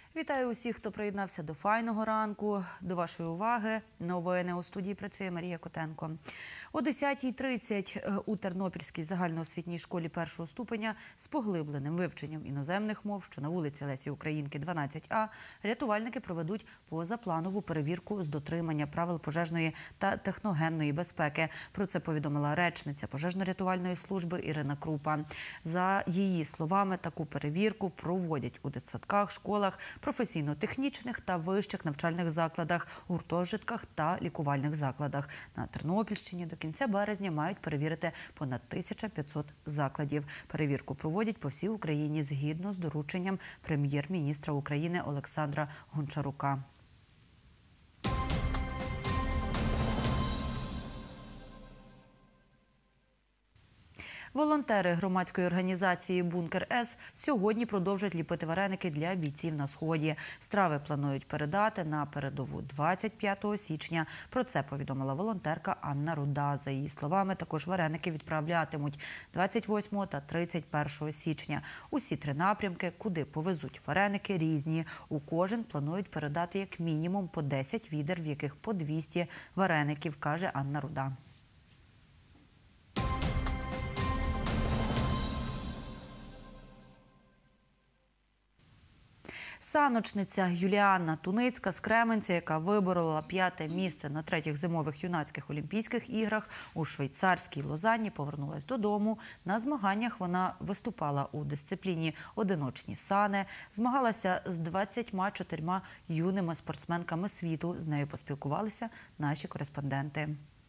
Вітаю усіх, хто приєднався до «Файного ранку». До вашої уваги новини. У студії працює Марія Котенко. О 10:30 у Тернопільській загальноосвітній школі першого ступеня з поглибленим вивченням іноземних мов, що на вулиці Лесі Українки, 12А, рятувальники проведуть позапланову перевірку з дотримання правил пожежної та техногенної безпеки. Про це повідомила речниця пожежно-рятувальної служби Ірина Крупа. За її словами, таку перевірку проводять у дитсадках, школах, професійно-технічних та вищих навчальних закладах, гуртожитках та лікувальних закладах. На Тернопільщині до кінця березня мають перевірити понад 1500 закладів. Перевірку проводять по всій Україні згідно з дорученням прем'єр-міністра України Олександра Гончарука. Волонтери громадської організації «Бункер-С» сьогодні продовжать ліпити вареники для бійців на Сході. Страви планують передати на передову 25 січня. Про це повідомила волонтерка Анна Руда. За її словами, також вареники відправлятимуть 28 та 31 січня. Усі три напрямки, куди повезуть вареники, різні. У кожен планують передати як мінімум по 10 відер, в яких по 200 вареників, каже Анна Руда. Саночниця Юліанна Туницька з Кременця, яка виборола 5-те місце на 3-х зимових юнацьких Олімпійських іграх у швейцарській Лозанні, повернулась додому. На змаганнях вона виступала у дисципліні одиночні сани, змагалася з 24 юними спортсменками світу. З нею поспілкувалися наші кореспонденти.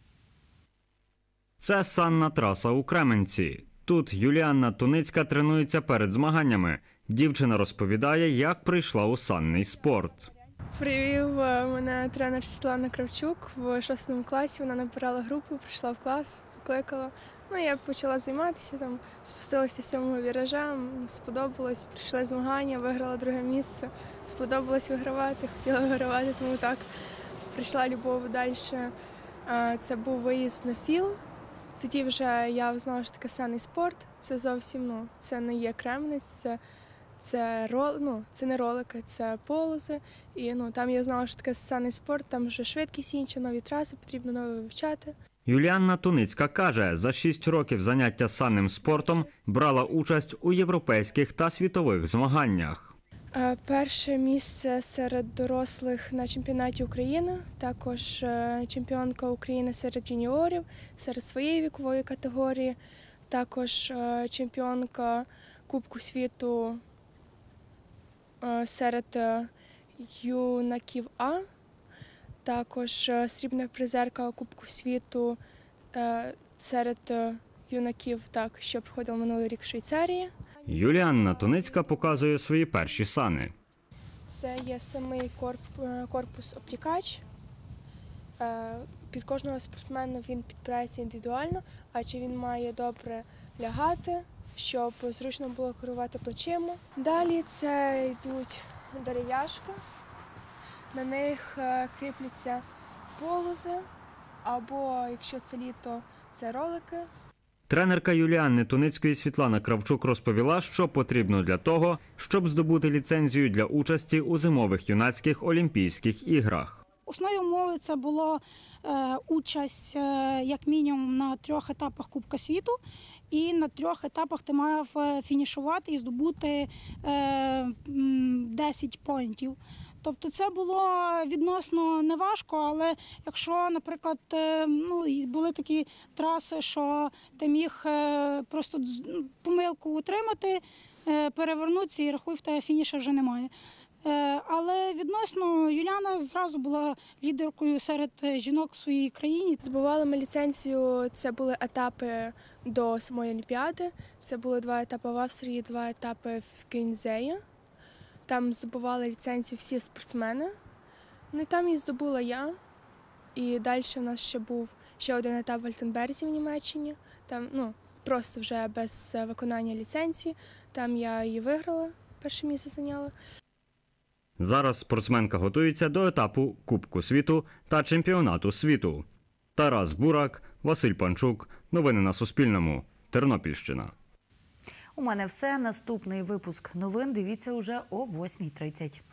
Це санна траса у Кременці. Тут Юліанна Туницька тренується перед змаганнями. Дівчина розповідає, як прийшла у санний спорт. Привів мене тренер Світлана Кравчук в 6 класі. Вона набирала групу, прийшла в клас, покликала. Я почала займатися, спустилася з 7-го віража, сподобалось, прийшли змагання, виграла 2-е місце. Сподобалось вигравати, хотіла вигравати, тому так прийшла любов далі. Це був виїзд на ФІЛ. Тоді вже я знала, що таке санний спорт. Це зовсім, це не є Кременець, це не ролики, це полози. І там я знала, що таке санний спорт, там вже швидкість інша, нові траси, потрібно нові вивчати. Юліанна Туницька каже, за 6 років заняття санним спортом брала участь у європейських та світових змаганнях. Перше місце серед дорослих на чемпіонаті України, також чемпіонка України серед юніорів, серед своєї вікової категорії, також чемпіонка Кубку світу серед юнаків А, також срібна призерка Кубку світу серед юнаків, що проходила минулий рік в Швейцарії. Юліанна Туницька показує свої перші сани. Це є самий корпус обтікач. Під кожного спортсмена він підбирається індивідуально, адже він має добре лягати, щоб зручно було керувати плечима. Далі це йдуть дерев'яшки, на них кріпляться полози, або, якщо це літо, це ролики. Тренерка Юліанни Туницької Світлана Кравчук розповіла, що потрібно для того, щоб здобути ліцензію для участі у зимових юнацьких Олімпійських іграх. Основною умовою це була участь як мінімум на 3 етапах Кубка світу, і на 3 етапах ти мав фінішувати і здобути 10 поінтів. Тобто це було відносно неважко, але якщо, наприклад, були такі траси, що ти міг просто помилку утримати, перевернутися і рахуй, в тебе фініша вже немає. Але відносно Юліана зразу була лідеркою серед жінок в своїй країні. Здобували ми ліцензію, це були етапи до самої Олімпіади. Це були 2 етапи в Австрії, 2 етапи в Кензеї. Там здобували ліцензію всі спортсмени. І там її здобула я. І далі в нас ще був один етап в Альтенберзі в Німеччині. Там, просто вже без виконання ліцензії. Там я її виграла, перше місце зайняла. Зараз спортсменка готується до етапу Кубку світу та чемпіонату світу. Тарас Бурак, Василь Панчук. Новини на Суспільному. Тернопільщина. У мене все. Наступний випуск новин дивіться уже о 8:30.